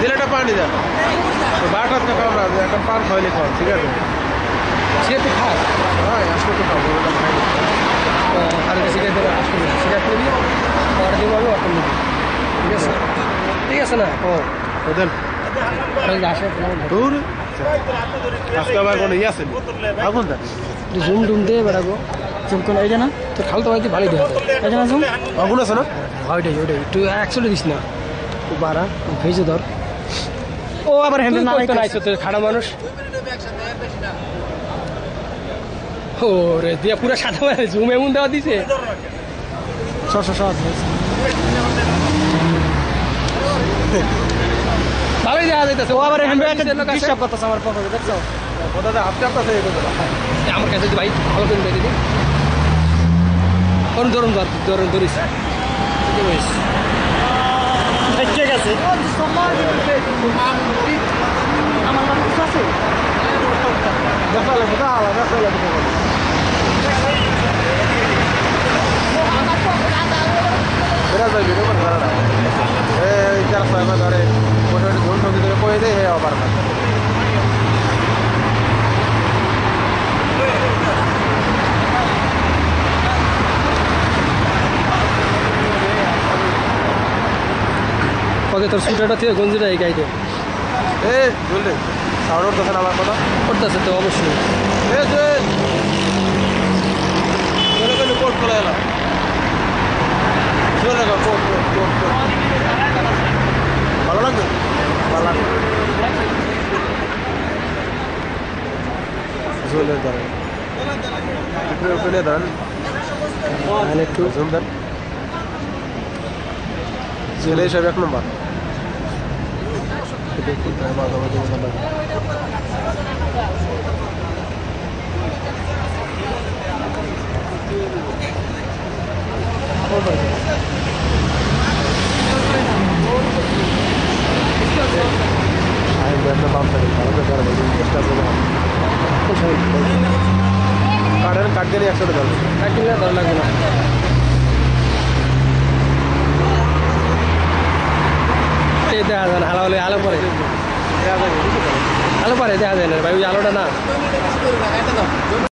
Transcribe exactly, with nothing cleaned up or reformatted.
দিলেটা পানি দেন বাটার তো খাওয়া না এখন পান খাইলে খাও ঠিক আছে সে তো খাস হ্যাঁ আসলে তো খাবো আর সিগারেট দেবে আসলে সিগারেট নিবি অর্ডার দিব আমি অর্ডার নিবি ঠিক আছে ঠিক আছে না ও ওদের আসে দূর আজকে আবার কোনো ইয়ে আছে আগুন দেন জুম ডুম দিয়ে বেড়াবো জুম কোন এইটা না তোর খালতো ভাই ভালোই দেখা এটা না জুম আগুন আছে না ওইটাই ওইটাই একটু একশোটা দিস না তুই বাড়া ভেজে ধর ও আবার হ্যান্ডেল না আইসো তোর খাড়া মানুষ ও রে দিয়া পুরা সাদা মানে জুম এমন দেওয়া দিছে ছশো সাত ভালোই দেখা যাইতেছে ও আবার ডিস্টার্ব করতেছে আমার পকেটে দেখছো ওটা আপনি আপনার থেকে আমার কাছে ভাই ভালো করে দিদি ধরুন ধরুন ধরুন ধরিস ঠিক আছে আমার নাম কিছু আছে দেখা লাগবে না দেখা লাগবে বেড়া যাই বেরো করে ধরা এই চার ছয় মাস ধরে মোটামুটি ধরুন সবজি ধরে কয়ে দেয় হে আবার না ওকে তোর সুটারটা থেকে গঞ্জিটা এই গাইতে এ জলদি সাউন্ড উঠতেছে আমার কথা করতেছে তো অবশ্যই এ যে চলে গেলে কোট চলে এলাম চলে গেল কোট কোট কোট কোট ভালো লাগবে ভালো লাগবে ঝোলের ধরেন উপরে উপরে ধরেন একটু জুম দেন ছেলে হিসাবে এক নম্বর কাঠের কাঠ দিলে একশো টাকা কাট দিলে ভালো লাগবে না দেখা যায় না আলো হলে আলো পরে আলো পরে দেখা যায় না ভাই ওই আলোটা না